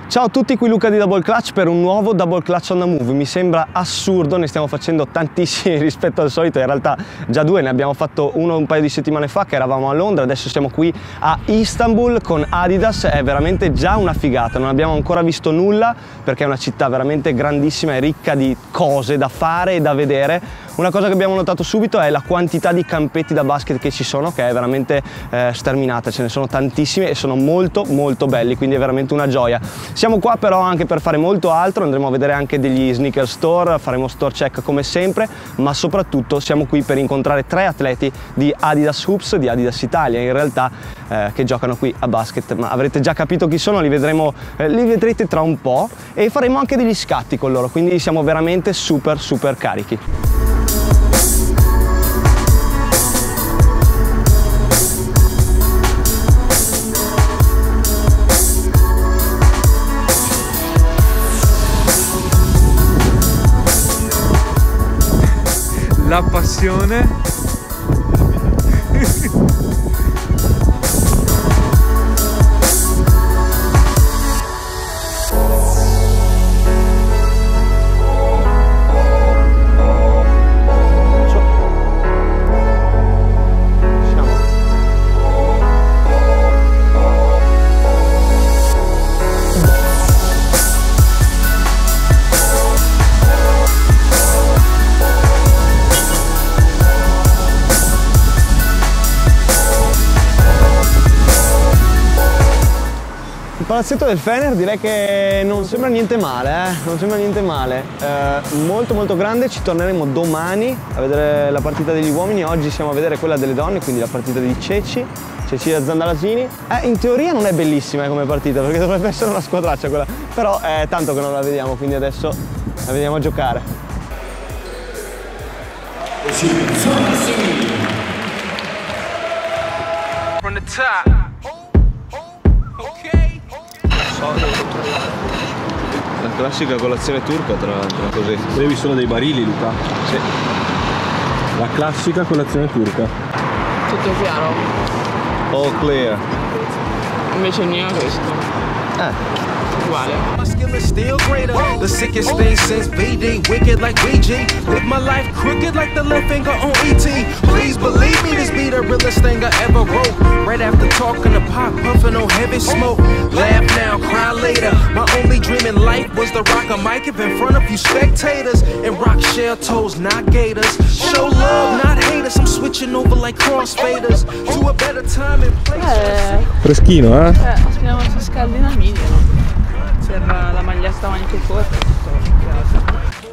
Ciao a tutti, qui Luca di Double Clutch per un nuovo Double Clutch on the Move. Mi sembra assurdo, ne stiamo facendo tantissimi rispetto al solito, in realtà già due, ne abbiamo fatto uno un paio di settimane fa che eravamo a Londra, adesso siamo qui a Istanbul con Adidas, è veramente già una figata, non abbiamo ancora visto nulla perché è una città veramente grandissima e ricca di cose da fare e da vedere. Una cosa che abbiamo notato subito è la quantità di campetti da basket che ci sono, che è veramente sterminata, ce ne sono tantissimi e sono molto belli, quindi è veramente una gioia. Siamo qua però anche per fare molto altro, andremo a vedere anche degli sneaker store, faremo store check come sempre, ma soprattutto siamo qui per incontrare 3 atleti di Adidas Hoops, di Adidas Italia in realtà, che giocano qui a basket, ma avrete già capito chi sono, li vedrete tra un po' e faremo anche degli scatti con loro, quindi siamo veramente super carichi. La passione. Il palazzetto del Fener direi che non sembra niente male, non sembra niente male, molto grande. Ci torneremo domani a vedere la partita degli uomini, oggi siamo a vedere quella delle donne, quindi la partita di Cecilia Zandalasini. In teoria non è bellissima come partita perché dovrebbe essere una squadraccia quella, però è tanto che non la vediamo, quindi adesso la vediamo a giocare. From the top. La classica colazione turca, tra l'altro, così. Bevi solo dei barili, Luca? Sì. La classica colazione turca. Tutto chiaro. All clear. Invece il mio è questo. Uguale. My skill is still greater. The sickest thing since BD, wicked like BG. Live my life crooked like the left finger on ET. Please believe me, this be the realest thing I ever wrote. Right after talking to Pop, puffing on heavy smoke. Laugh now, cry later. My only dream in life was to rock a mic up in front of you spectators and rock shell toes, not gators. Show love, not haters. I'm switching over like crossfaders to a better time and place. Freschino, eh? Aspettiamo se scaldina media. Per la maglietta a maniche corte e tutto.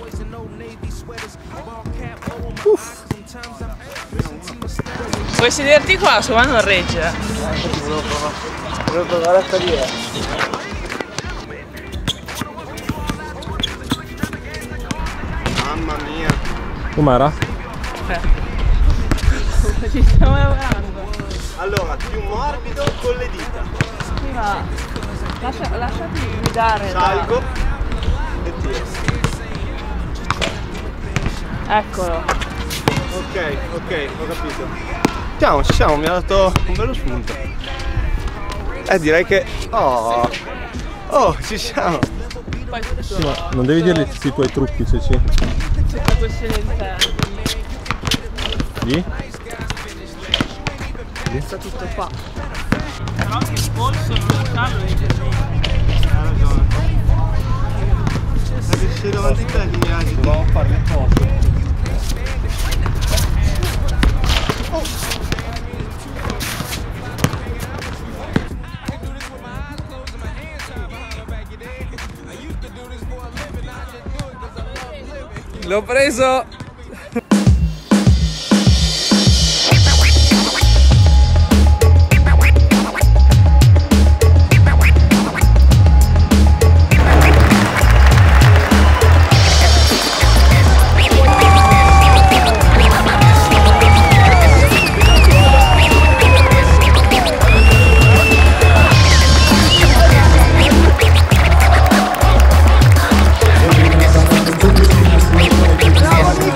Puoi sederti qua, sua mano non regge. Devo provare a salire. Mamma mia. Com'era? Ci stiamo lavorando. Allora, più morbido con le dita. Sì, ma lasciati guidare. Salgo e tiro. Eccolo. Ok, ho capito. Ci siamo, mi ha dato un bello spunto. Direi che... Oh, ci siamo. Poi Sì, ma non devi dirgli tutti i tuoi trucchi, Ceci. tutta questione interna. Lì? Sta tutto qua. Però il polso non lasciarlo Hai ragione. Perché sei davanti a te che mi agiti. Dobbiamo fare le cose. L'ho preso! Bravo,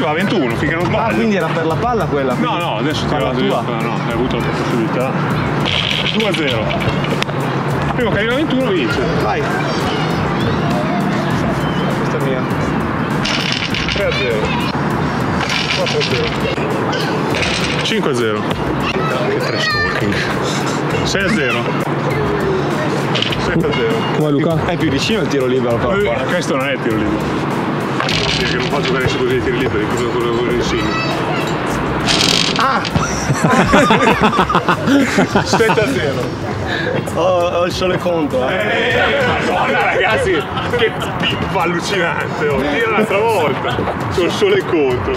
la 21, finché non sbaglio. Ah, quindi era per la palla quella? No, no, adesso ti Palla vado io. tua? No, hai avuto la possibilità. 2-0. Primo che arriva 21 vince. Vai. Questa è mia. 3-0. 4-0. 5-0. Che trash talking. 6-0. 7-0. Come Luca? È più vicino il tiro libero però qua. Questo non è il tiro libero. Che non faccio bene così i tiri liberi, cosa lo insegno? Ah! 7-0. Ho il sole contro. Madonna ragazzi, che pippa allucinante, oh. Tira un'altra volta. C'ho il sole contro.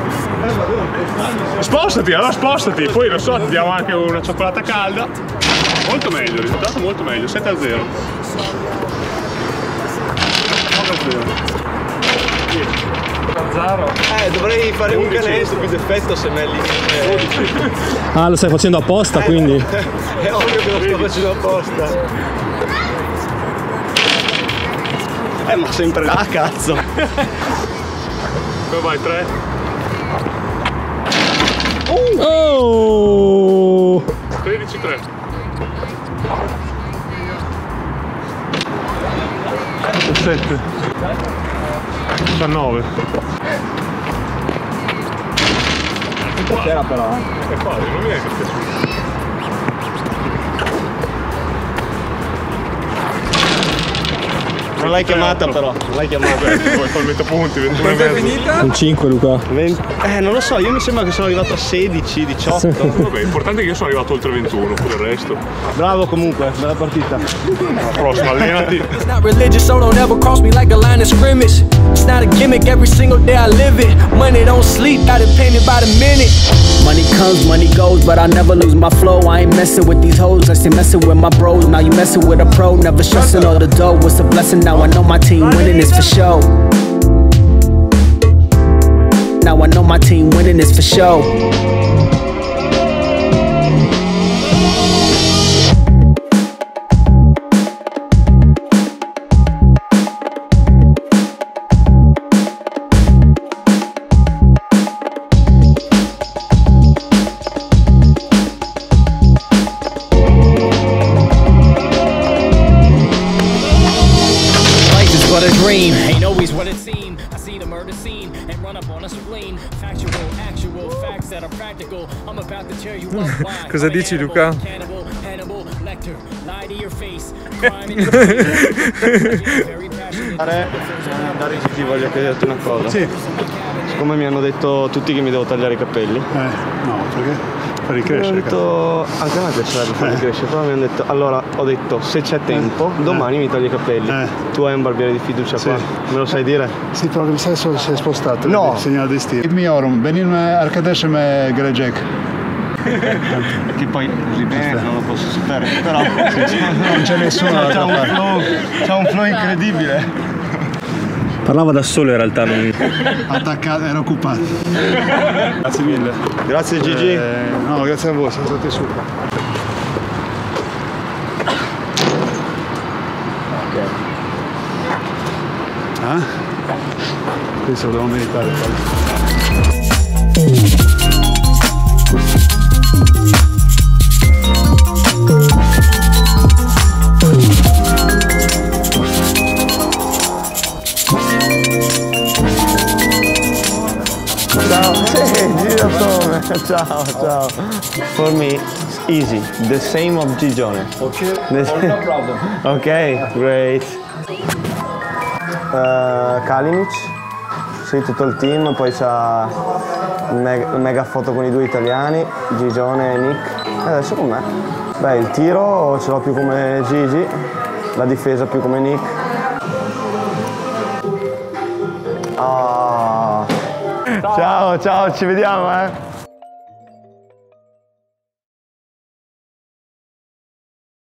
Spostati, allora spostati, poi lo so, ti diamo anche una cioccolata calda. Molto meglio, il risultato molto meglio, 7-0. 9-0. Dovrei fare un canestro più d'effetto se me li... Ah, lo stai facendo apposta quindi? È ovvio che lo sto facendo apposta. Ma sempre là, cazzo. Dove vai, 3? Oh! 13-3. 7. 19. C'era però. È facile, non mi è che piaciuto. Non l'hai chiamata però, non l'hai chiamata. Poi fa il metapunti, 21 e Quanto è mezzo. finita? Un 5 Luca. Non lo so, io mi sembra che sono arrivato a 16, 18. Vabbè, l'importante è che io sono arrivato oltre 21, pure il resto. Bravo comunque, bella partita. La prossima, allenati. It's not religious, so don't ever cross me like a line of scrimmage. It's not a gimmick, every single day I live it. Money don't sleep, got it painted by the minute. Money comes, money goes, but I never lose my flow. I ain't messing with these hoes, I stay messing with my bros. Now you messing with a pro, never stressing all the dough. It's a blessing, now I know my team winning is for show. Now I know my team winning is for show. But a dream ain't always what it seemed. I see the murder scene and run up on a spleen. Factual, actual facts that are practical. I'm about to tear you up. Why? Cosa dici, Luca? Cannibal, Hannibal, Lecter, lie to your face. Crime in your face. Very passionate. Andare in Gigi, voglio chiederti una cosa. Sì, Siccome mi hanno detto tutti che mi devo tagliare i capelli, no, perché? Per mi hanno ricrescere. detto, anche a me piacerebbe farli crescere, però mi hanno detto, allora ho detto se c'è tempo, domani mi taglio i capelli. Tu hai un barbiere di fiducia qua, me lo sai dire? Sí, pero mi se è spostato. No. Segnale di stile. Miyorum, benim arkadaşım gelecek. Che poi così bene non lo posso sapere, però Non c'è nessuno dall'altra parte. c'ha un flow incredibile. Parlava da solo in realtà, non... Attaccato, era occupato. Grazie mille. Grazie Gigi. No, grazie a voi, siete stati super. Ah? Questo lo devo meditare poi. Ciao, Gigi come? Ciao, ciao. For me, it's easy. The same of Gigione. Ok, no problem. Ok, great. Kalinic, sì, tutto il team, poi c'ha mega foto con i due italiani, Gigione e Nick. E adesso con me. Beh, il tiro ce l'ho più come Gigi, la difesa più come Nick. Ah. Ciao, ciao, ci vediamo,